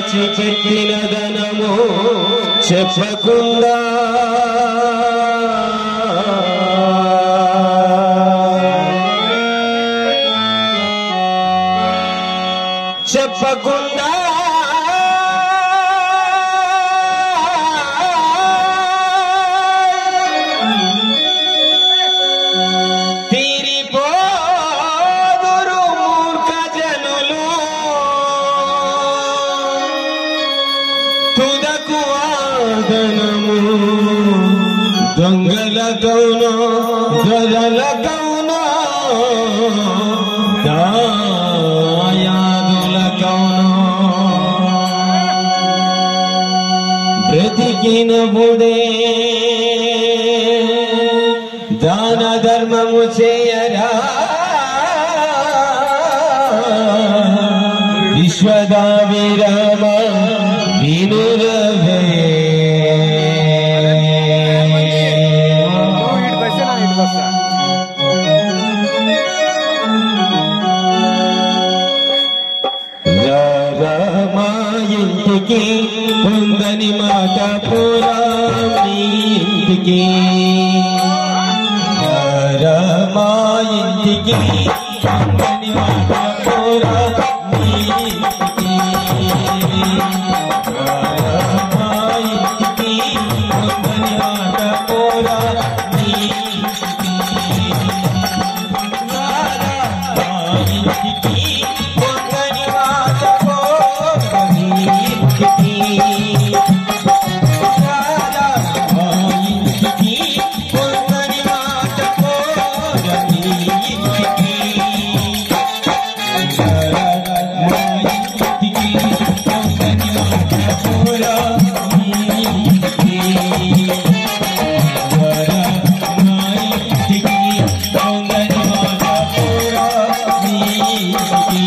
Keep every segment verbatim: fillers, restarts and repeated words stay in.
దాచిపెట్టిన ధనము చెప్పకుండా చెప్పకుండా తీరిపోదురు మూర్ఖ జనులు తుదకు ఆదనము దొంగల కౌనో దొరల కౌనో దాయాదుల కౌనో బ్రతికినబుడే దాన ధర్మము చేయరా విశ్వదా విరామ వినురవే రామా ఇంటికి పొందని మాట పూరా మీ ఇంటికి రామా ఇంటికి పొందని మాట పూరా మీ ఇంటికి రామా ఇంటికి పొందని మాట పూరా మీ ఇంటికి రామా ఇంటికి పొందని మాట పూరా మీ ఇంటికి రామా ఇంటికి పొందని మాట పూరా మీ ఇంటికి రామా ఇంటికి పొందని మాట పూరా మీ ఇంటికి రామా ఇంటికి పొందని మాట పూరా మీ ఇంటికి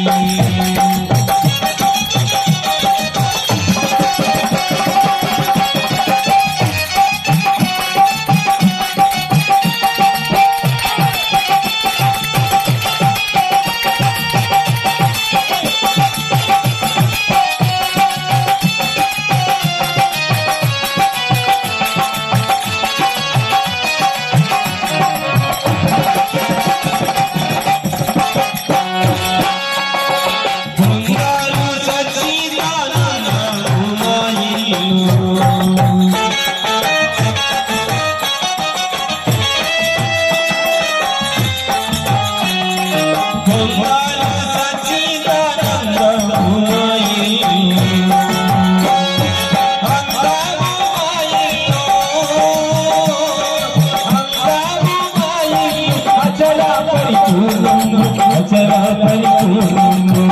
బంగారు సచ్చిదానందము మా ఇల్లు బంగారు సచ్చిదానందము మా ఇల్లు అందము మా ఇల్లు అందము మా ఇల్లు అచల పరిపూర్ణము అచల పరిపూర్ణము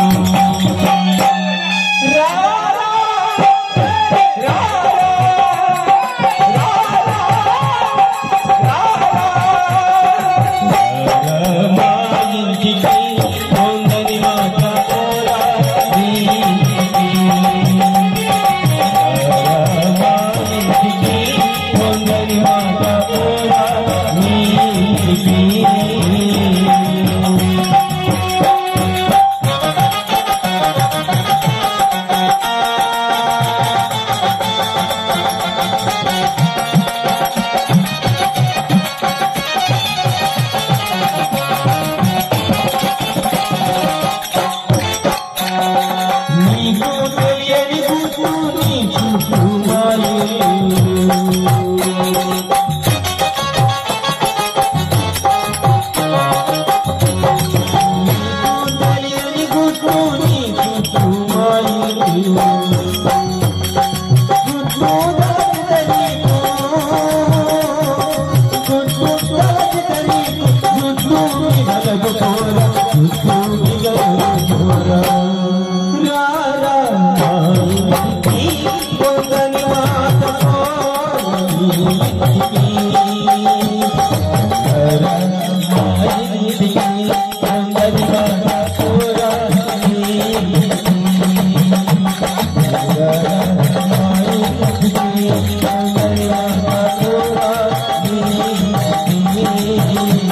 రామా ఇంటికి పొందని మాట పూరా మీ ఇంటికి రామా ఇంటికి పొందని మాట పూరా మీ ఇంటికి నీకు తెలియని గుర్తు నీ చుట్టూ మా ఇల్లు నీకు తెలియని గుర్తు నీ చుట్టూ మా ఇల్లు గుర్తు దాచితనీకు గుర్తు దాచితనీకు గుర్తు మిగలదు పోరా గుర్తు మిగలదు పోరా రామా ఇంటికి పొందని మాట పూరా మీ ఇంటికి రామా ఇంటికి పొందని మాట పూరా మీ ఇంటికి రామా ఇంటికి పొందని మాట పూరా మీ ఇంటికి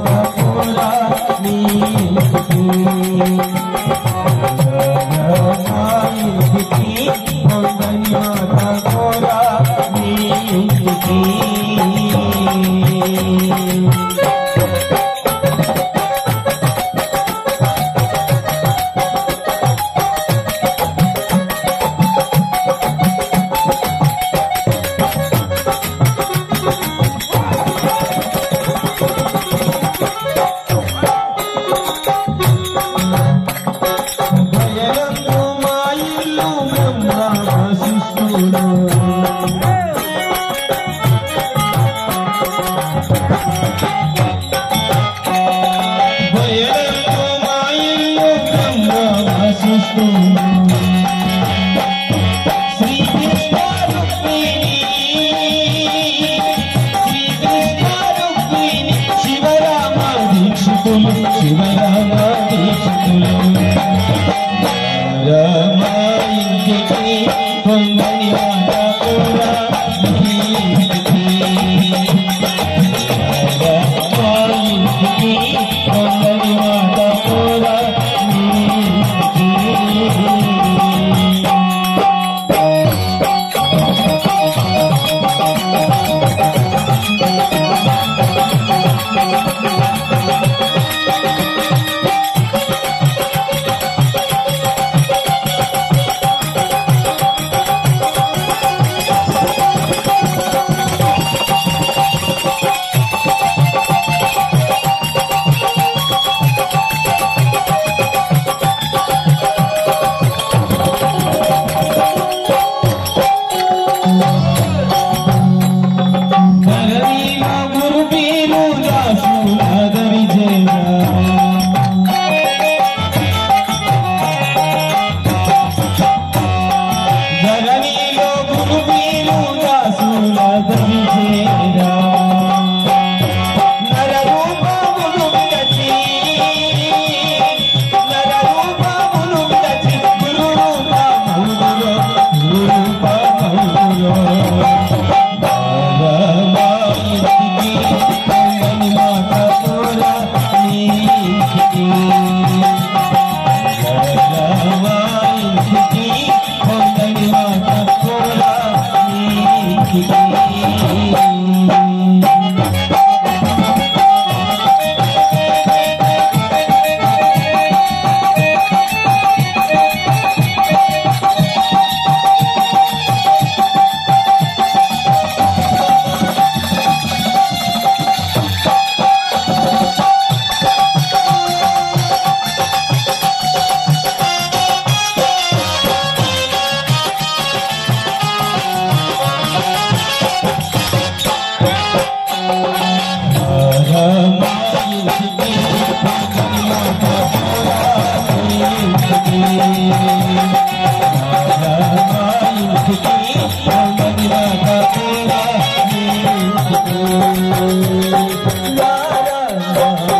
La la la